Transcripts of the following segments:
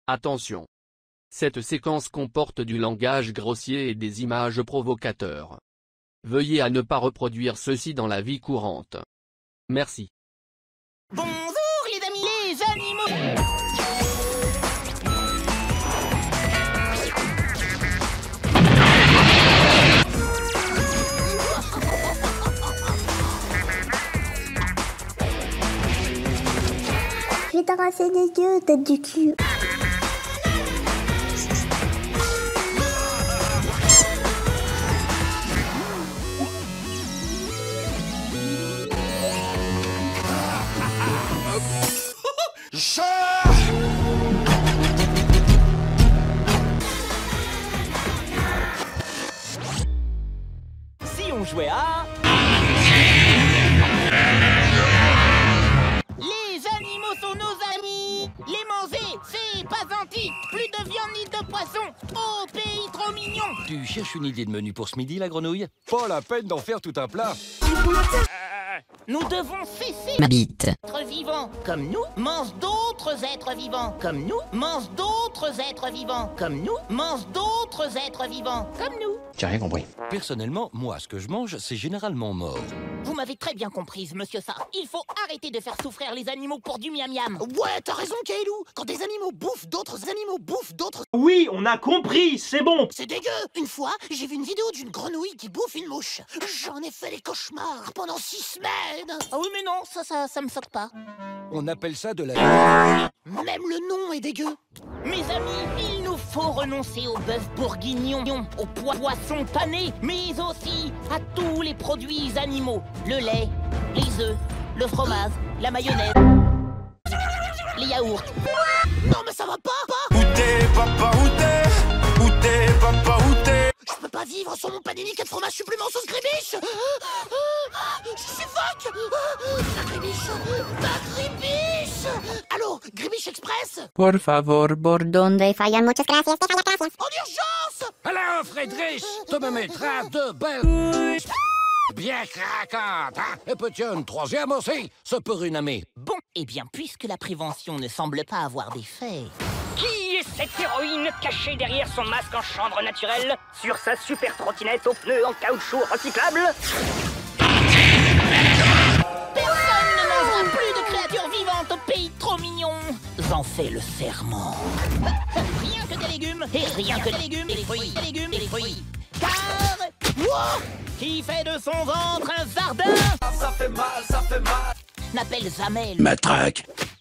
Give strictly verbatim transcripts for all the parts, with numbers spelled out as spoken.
Attention. Cette séquence comporte du langage grossier et des images provocateurs. Veuillez à ne pas reproduire ceci dans la vie courante. Merci. Bonjour les amis, les animaux. Je vais t'arracher les yeux, tête du cul. Si on jouait à... Les animaux sont nos amis. Les manger, c'est pas gentil. Plus de viande ni de poisson. Au pays trop mignon. Tu cherches une idée de menu pour ce midi, la grenouille? Pas la peine d'en faire tout un plat. Nous devons cesser Ma bite. d'être vivants comme nous, mange d'autres êtres vivants comme nous, mange d'autres êtres vivants comme nous, mange d'autres êtres vivants comme nous. J'ai rien compris. Personnellement, moi, ce que je mange, c'est généralement mort. Vous m'avez très bien comprise, monsieur ça. Il faut arrêter de faire souffrir les animaux pour du miam-miam. Ouais, t'as raison, Kailou. Quand des animaux bouffent d'autres animaux bouffent d'autres... Oui, on a compris, c'est bon. C'est dégueu. Une fois, j'ai vu une vidéo d'une grenouille qui bouffe une mouche. J'en ai fait des cauchemars pendant six semaines. Ah oui, mais non, ça, ça, ça me choque pas. On appelle ça de la... Même le nom est dégueu. Mes amis, il nous faut renoncer au bœuf bourguignon, au po- poisson pané, mais aussi à tous les produits animaux. Le lait, les œufs, le fromage, la mayonnaise, les yaourts. Non, mais ça va pas, pas. Où t'es, papa, où t'es? Où t'es, papa, où t'es? Je peux pas vivre sans mon panini quatre fromages supplément sauce grébiche. Je suffoque. La grébiche, la grébiche. Allô, Grébiche Express? Por favor, bordón. Donde fallan muchas gracias, te falla gracias. En urgence. Alors, Friedrich, tu me mettras de belles... bien craquantes, hein? Et peux-tu une troisième aussi? Ça peut une Bon, eh bien, puisque la prévention ne semble pas avoir d'effet... Qui est cette héroïne cachée derrière son masque en chanvre naturel, sur sa super trottinette aux pneus en caoutchouc recyclable? Personne ne mangera plus de créatures vivantes au pays trop mignon. J'en fais le serment. Rien que des légumes, et rien que des légumes, et des fruits, des légumes, et des fruits. Car... Wow, qui fait de son ventre un jardin? Ça fait mal, ça fait mal. N'appelle jamais le... Matraque.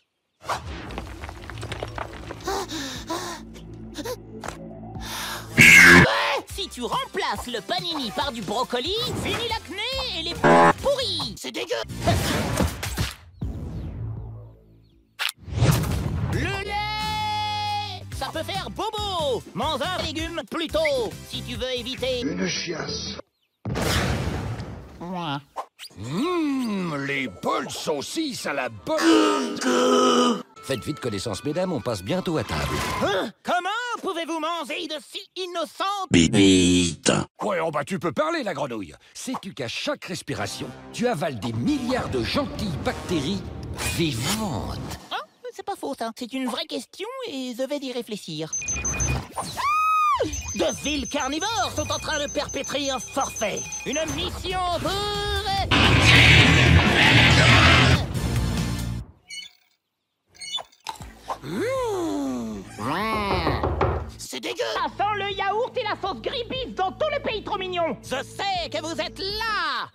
Si tu remplaces le panini par du brocoli, fini l'acné et les pourris. C'est dégueu. Le lait, ça peut faire bobo. Mange un légume plutôt, si tu veux éviter... Une chiasse. Ouais. Mmh, les bols saucisses à la bonne... Faites vite connaissance, mesdames, on passe bientôt à table. Hein? Comment pouvez-vous manger de si innocentes... Bite. Ouais, oh bah tu peux parler, la grenouille. Sais-tu qu'à chaque respiration, tu avales des milliards de gentilles bactéries vivantes? Ah, c'est pas faux, ça. C'est une vraie question et je vais y réfléchir. De villes carnivores sont en train de perpétrer un forfait. Une mission pour... Mmh. C'est dégueu. Ça sent le yaourt et la sauce gribis dans tout le pays trop mignon. Je sais que vous êtes là.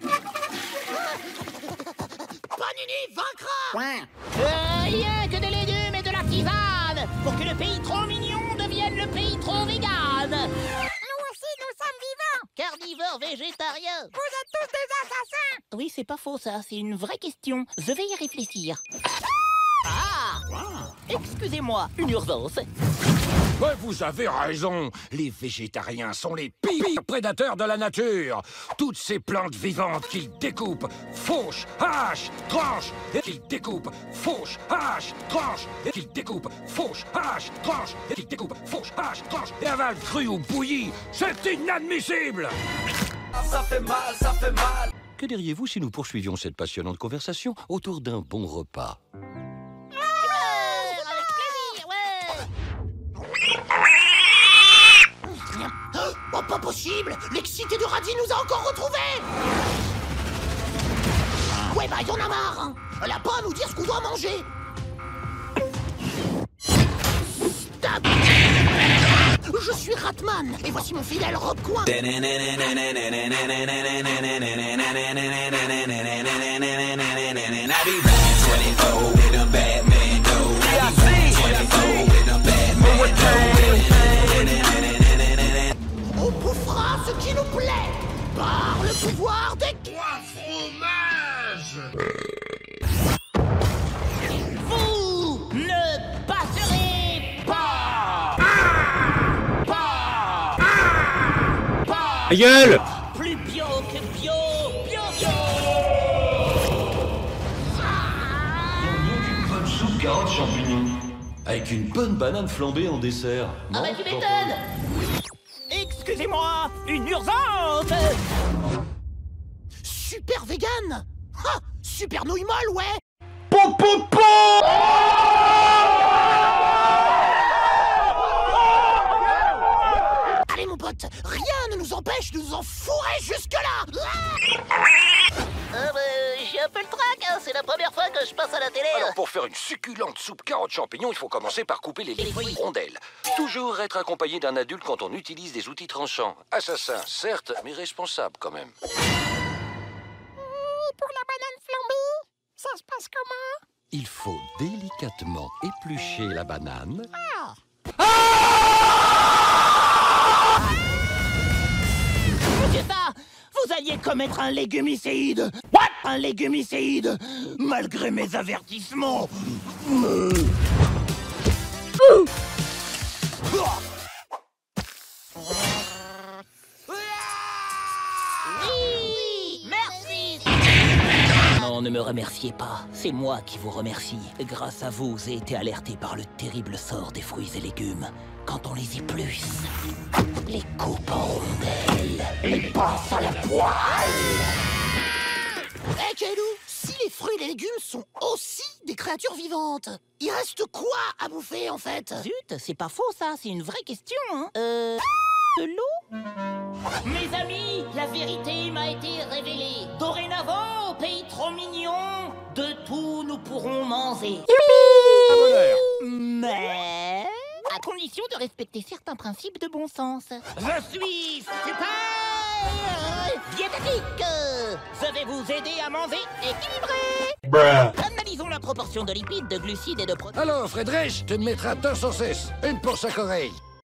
Panini vaincra. Euh, rien que des légumes et de la tisane pour que le pays trop mignon devienne le pays trop vegan. Nous aussi, nous sommes vivants. Carnivore végétarien. Vous êtes tous des assassins. Oui, c'est pas faux ça, c'est une vraie question. Je vais y réfléchir. Ah! Excusez-moi, une urgence. Ouais, vous avez raison. Les végétariens sont les pires prédateurs de la nature. Toutes ces plantes vivantes qu'ils découpent, fauchent, hachent, tranchent, et qu'ils découpent, fauchent, hachent, tranchent, et qu'ils découpent, fauchent, hachent, tranchent, et qu'ils découpent, fauchent, hachent, tranchent, et avalent cru ou bouilli. C'est inadmissible. Ça fait mal, ça fait mal. Que diriez-vous si nous poursuivions cette passionnante conversation autour d'un bon repas? Avec plaisir, ouais. pas possible! L'excité de Radis nous a encore retrouvés! Ouais, bah y'en a marre, hein. Elle a pas à nous dire ce qu'on doit manger! Stop! Je suis Ratman, et voici mon fidèle Rob Coin! On bouffera ce qui nous plaît par le pouvoir des trois fromages. Vous ne passerez pas. Pas. Pas. Ta gueule! Plus bio que bio, bio bio. Une bonne soupe carottes champignons. Avec une bonne banane flambée en dessert. Ah bah tu m'étonnes. Excusez-moi, une urgence. Super vegan. Ha, super nouille molle, ouais. Po po po. Allez mon pote, rien ne nous empêche de nous enfourrer jusque-là. Euh, bah, j'ai un peu le trac, hein. C'est la première fois que je passe à la télé. Alors pour faire une succulente soupe carottes champignons, il faut commencer par couper les légumes en rondelles. Toujours être accompagné d'un adulte quand on utilise des outils tranchants. Assassin, certes, mais responsable quand même. Et pour la banane flambée, ça se passe comment? Il faut délicatement éplucher la banane. Ah. Monsieur ça, vous alliez commettre un légumicide. What? Un légumicide, malgré mes avertissements. Oui, merci. Non, ne me remerciez pas. C'est moi qui vous remercie. Grâce à vous, j'ai été alerté par le terrible sort des fruits et légumes. Quand on les épluche, les coupe en rondelles, les passe à la poêle. Hé hey, Kailou, si les fruits et les légumes sont aussi des créatures vivantes, il reste quoi à bouffer en fait? Zut, c'est pas faux ça, c'est une vraie question, hein. Euh... De l'eau? Mes amis, la vérité m'a été révélée. Dorénavant, au pays trop mignon, de tout nous pourrons manger. Mais... à condition de respecter certains principes de bon sens. Je suis super diététique. Je vais vous aider à manger équilibré. Bruh. Analysons la proportion de lipides, de glucides et de protéines. Alors, Friedrich, tu me mettras deux saucisses. Une pour chaque oreille.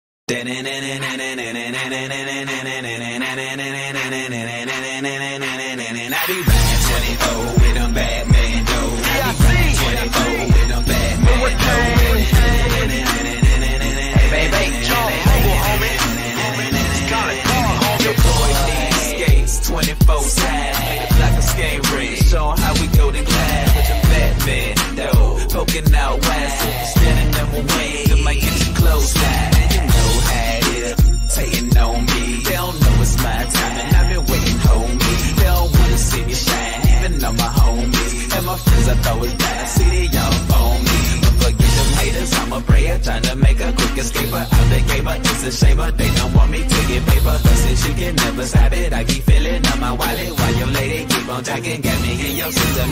twenty-four seven, made it like a skate ring. Showing how we go to class with the Batman, though. Poking out west, standing number one, to make it close that. And you know how it is, hating on me. They don't know it's my time, and I've been waiting, homie. They don't wanna see me shine, even on my homies. And my friends, I throw it down, see they young on me. But forget them haters, I'm a prayer, trying to make a quick escape. Out the game, but it's a shame, but they don't want me to get paper. But since you can never stop it, I keep feeling on my wallet. While your lady keep on talking, got me in your system.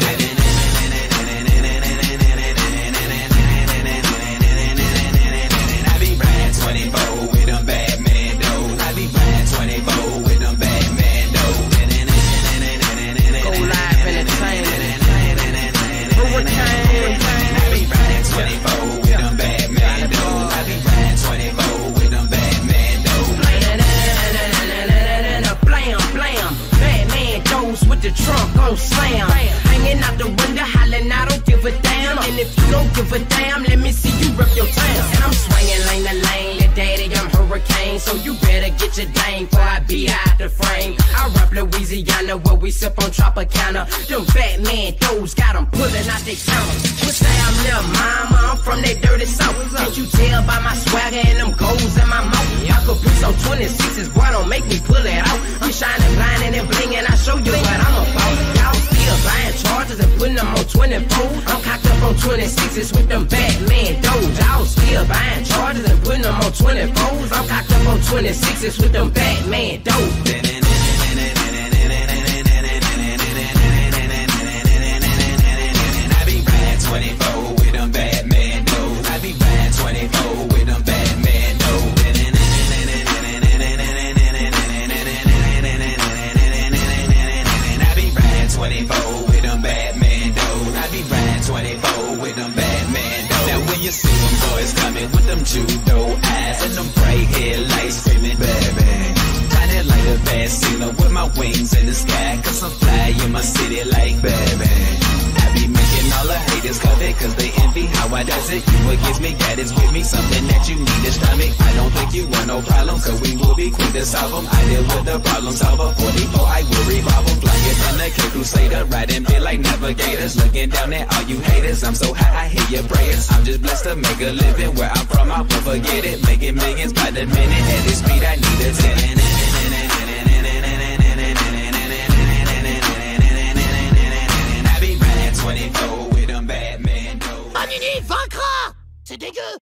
I be riding twenty-four with them bad men, though. I be riding twenty-four with them bad men, though. Go live entertainment. Hurricane. I be riding twenty-four with them bad men, though. I be riding twenty-four with them bad men, though. Blam, blam. Batman goes with the trunk on slam. Hanging out the window, hollering, I don't give a damn. And if you don't give a damn, let me see you rip your town. And I'm swinging lane to lane, little daddy, I'm Hurricane. So you better get your dang before I be out the frame. I rap Louisiana where we sip on Tropicana. Them Batman those got them pulling out they counters. You say I'm little mama, I'm from that dirty south. Can't you tell by my swagger and them goals in my mouth? I could be so twenty-sixes, boy, don't make me pull it out. I'm shining, blinding and blinging, I show you what I'm about. Y'all still buying charges and putting them on twenty-four. I'm cocked up up on twenty-sixes with them Batman doors. Y'all still buying charges and putting them on twenty-fours. I'm cocked up on twenty-sixes with them Batman doors. I be riding twenty-four with them Batman doors. I be riding twenty-four with them Batman doors. I be riding twenty-four with them Batman doors. I be riding twenty-four with them Batman doors. Now when you see them boys coming with them judo eyes and them bright headlights screaming Batman, shining like a bad sailor with my wings in the sky, cause I'm fly in my city like Batman. I be making all the haters covet cause they envy how I does it. You what gives me guidance, give me something that you need to stomach. I don't think you want no problems, cause we will be quick to solve them. I deal with the problem solver, forty-four I will revolve them. Flying in the K-Crusader, riding big like navigators, looking down at all you haters. I'm so high I hear your prayers. I'm just blessed to make a living where I'm from, I won't forget it. Making millions by the minute, at this speed I need a ten. Manini vaincra! C'est dégueu!